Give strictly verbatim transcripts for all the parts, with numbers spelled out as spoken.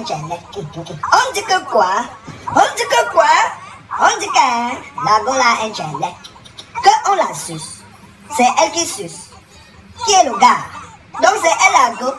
Internet. On dit que quoi? On dit que quoi? On dit que la gola Internet. Que on la suce. C'est elle qui suce. Qui est le gars? Donc c'est elle la go.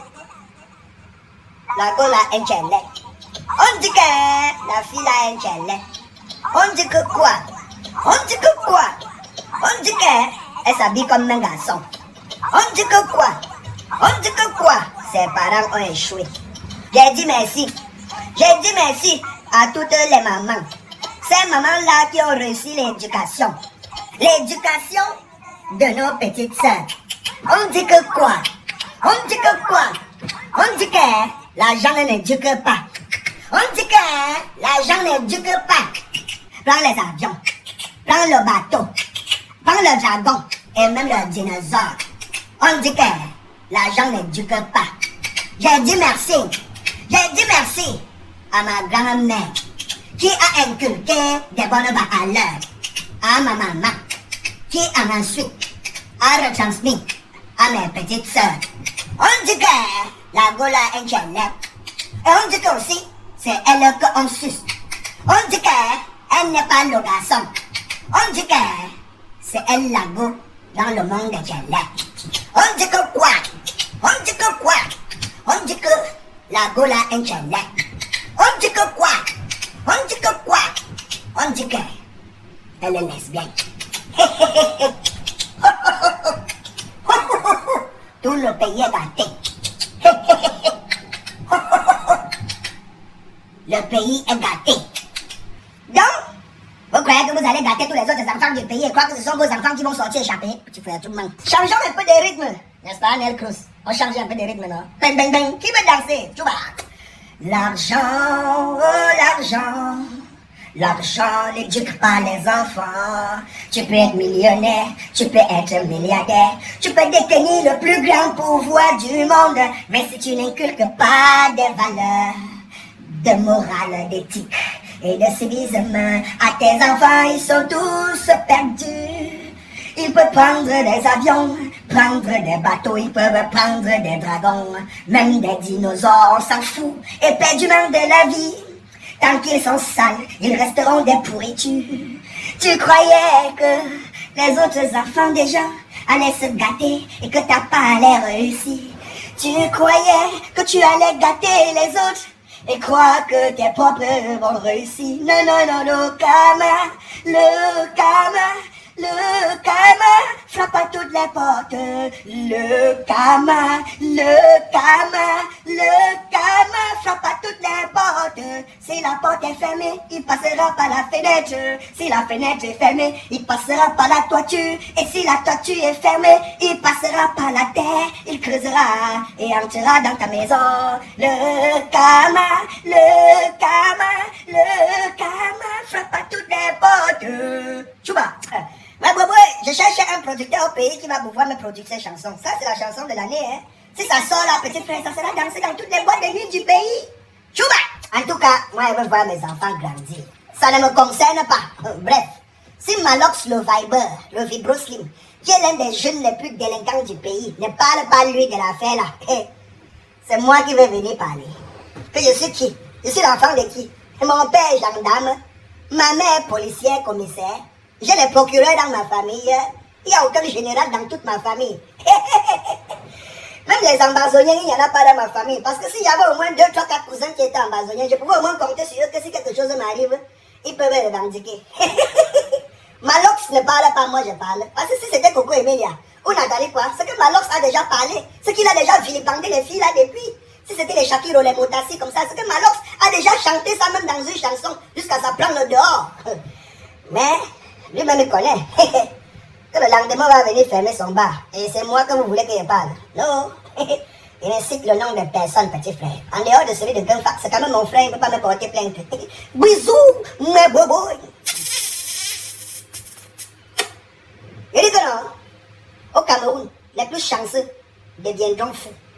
La gola Internet. On dit que la fille a Internet. On dit que quoi? On dit que quoi? On dit qu'elle s'habille comme un garçon. On dit que quoi? On dit que quoi? Ses parents ont échoué. J'ai dit merci. J'ai dit merci à toutes les mamans. Ces mamans-là qui ont réussi l'éducation. L'éducation de nos petites sœurs. On dit que quoi? On dit que quoi? On dit que l'argent n'éduque pas. On dit que l'argent n'éduque pas. Prends les avions, prends le bateau, prends le dragon et même le dinosaure. On dit que l'argent n'éduque pas. J'ai dit merci. J'ai dit merci à ma grand-mère qui a inculqué des bonnes valeurs. À ma maman qui a ensuite a retransmis à mes petites sœurs. On dit que la gola Internet. Et on dit que aussi c'est elle qu'on suce. On dit qu'elle n'est pas le garçon. On dit que c'est elle la go dans le monde Internet. On dit que quoi? On dit que quoi? On dit que la gola Internet. On dit que quoi? On dit que quoi? On dit que elle est lesbienne. Tout le pays est gâté. Le pays est gâté. Donc, vous croyez que vous allez gâter tous les autres enfants du pays et croire que ce sont vos enfants qui vont sortir échapper? Petit frère, tout le monde. Changeons un peu de rythme. N'est-ce pas, Nel Cruz? On change un peu de rythme, non? Bang, bang, bang. Qui veut danser? Tu vois? L'argent, oh l'argent. L'argent n'éduque pas les enfants. Tu peux être millionnaire, tu peux être milliardaire, tu peux détenir le plus grand pouvoir du monde. Mais si tu n'inculques pas des valeurs de morale, d'éthique et de civisme à tes enfants, ils sont tous perdus. Ils peuvent prendre des avions, prendre des bateaux, ils peuvent prendre des dragons, même des dinosaures, on s'en fout, éperdument de la vie. Tant qu'ils sont sales, ils resteront des pourritures. Tu croyais que les autres enfants déjà allaient se gâter et que t'as pas allé réussir. Tu croyais que tu allais gâter les autres et croire que tes propres vont réussir. Non, non, non, le karma, le karma, le karma frappe à toutes les portes. Le karma, le karma, le karma frappe à toutes les portes. Si la porte est fermée, il passera par la fenêtre. Si la fenêtre est fermée, il passera par la toiture. Et si la toiture est fermée, il passera par la terre. Il creusera et entrera dans ta maison. Le karma, le karma, le karma frappe à toutes les portes. Chouba. Mais bon, je cherchais un producteur au pays qui va pouvoir me produire ces chansons. Ça, c'est la chanson de l'année, hein. Si ça sort là, petit frère, ça sera dansé dans toutes les boîtes de nuit du pays. Chouba! En tout cas, moi, je veux voir mes enfants grandir. Ça ne me concerne pas. Euh, bref, si Malox, le Viber, le Vibro Slim, qui est l'un des jeunes les plus délinquants du pays, ne parle pas lui de l'affaire là, hey, c'est moi qui vais venir parler. Que je suis qui? Je suis l'enfant de qui? Mon père est gendarme, ma mère policière, commissaire. J'ai les procureurs dans ma famille. Il n'y a aucun général dans toute ma famille. Même les ambazoniens, il n'y en a pas dans ma famille. Parce que s'il y avait au moins deux, trois, quatre cousins qui étaient ambazoniens, je pouvais au moins compter sur eux que si quelque chose m'arrive, ils peuvent me revendiquer. Malox ne parle pas, moi je parle. Parce que si c'était Coco Emilia ou Nathalie quoi, c'est que Malox a déjà parlé. C'est qu'il a déjà vilipendé les filles là depuis. Si c'était les Shakiro, les Motassi comme ça, c'est que Malox a déjà chanté ça même dans une chanson jusqu'à sa prendre dehors. Mais lui-même il connaît. Que le lendemain va venir fermer son bar. Et c'est moi que vous voulez que je parle. Non. Il incite le nom de personne, petit frère. En dehors de celui de Gunfax, c'est quand même mon frère, il ne peut pas me porter plainte. Bisous, mes bobos. Il dit que non. Au Cameroun, les plus chanceux deviendront fous.